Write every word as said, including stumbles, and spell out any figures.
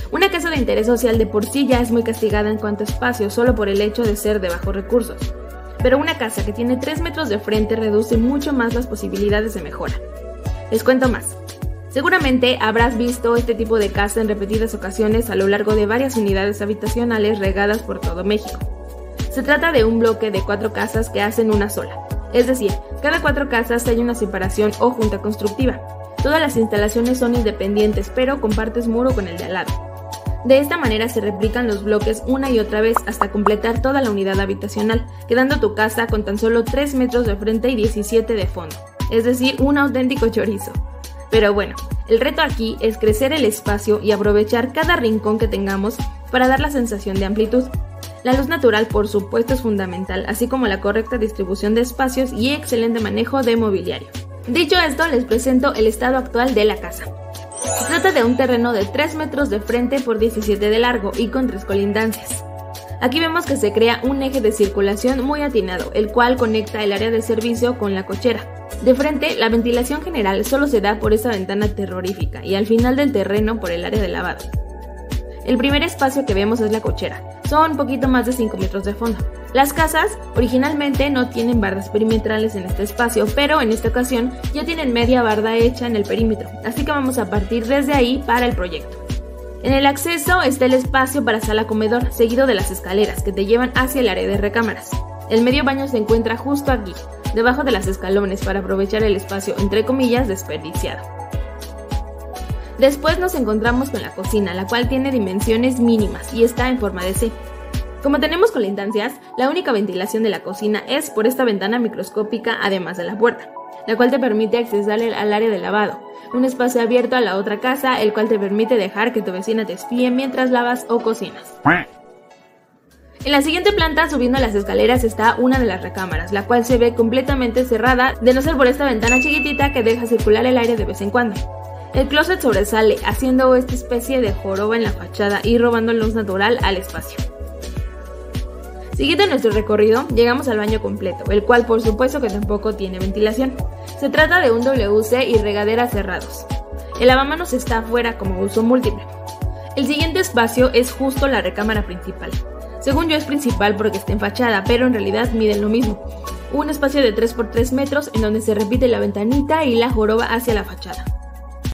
Una casa de interés social de por sí ya es muy castigada en cuanto a espacio solo por el hecho de ser de bajos recursos. Pero una casa que tiene tres metros de frente reduce mucho más las posibilidades de mejora. Les cuento más. Seguramente habrás visto este tipo de casa en repetidas ocasiones a lo largo de varias unidades habitacionales regadas por todo México. Se trata de un bloque de cuatro casas que hacen una sola. Es decir, cada cuatro casas hay una separación o junta constructiva. Todas las instalaciones son independientes, pero compartes muro con el de al lado. De esta manera se replican los bloques una y otra vez hasta completar toda la unidad habitacional, quedando tu casa con tan solo tres metros de frente y diecisiete de fondo, es decir, un auténtico chorizo. Pero bueno, el reto aquí es crecer el espacio y aprovechar cada rincón que tengamos para dar la sensación de amplitud. La luz natural, por supuesto, es fundamental, así como la correcta distribución de espacios y excelente manejo de mobiliario. Dicho esto, les presento el estado actual de la casa. Se trata de un terreno de tres metros de frente por diecisiete de largo y con tres colindancias. Aquí vemos que se crea un eje de circulación muy atinado, el cual conecta el área de servicio con la cochera. De frente, la ventilación general solo se da por esa ventana terrorífica y al final del terreno por el área de lavado. El primer espacio que vemos es la cochera. Son un poquito más de cinco metros de fondo. Las casas originalmente no tienen bardas perimetrales en este espacio, pero en esta ocasión ya tienen media barda hecha en el perímetro, así que vamos a partir desde ahí para el proyecto. En el acceso está el espacio para sala-comedor, seguido de las escaleras que te llevan hacia el área de recámaras. El medio baño se encuentra justo aquí, debajo de las escalones para aprovechar el espacio entre comillas desperdiciado. Después nos encontramos con la cocina, la cual tiene dimensiones mínimas y está en forma de C. Como tenemos colindancias, la única ventilación de la cocina es por esta ventana microscópica además de la puerta, la cual te permite acceder al área de lavado, un espacio abierto a la otra casa, el cual te permite dejar que tu vecina te espíe mientras lavas o cocinas. En la siguiente planta, subiendo las escaleras, está una de las recámaras, la cual se ve completamente cerrada, de no ser por esta ventana chiquitita que deja circular el aire de vez en cuando. El closet sobresale, haciendo esta especie de joroba en la fachada y robando luz natural al espacio. Siguiendo nuestro recorrido, llegamos al baño completo, el cual por supuesto que tampoco tiene ventilación. Se trata de un W C y regadera cerrados. El lavamanos está afuera como uso múltiple. El siguiente espacio es justo la recámara principal. Según yo es principal porque está en fachada, pero en realidad miden lo mismo. Un espacio de tres por tres metros en donde se repite la ventanita y la joroba hacia la fachada.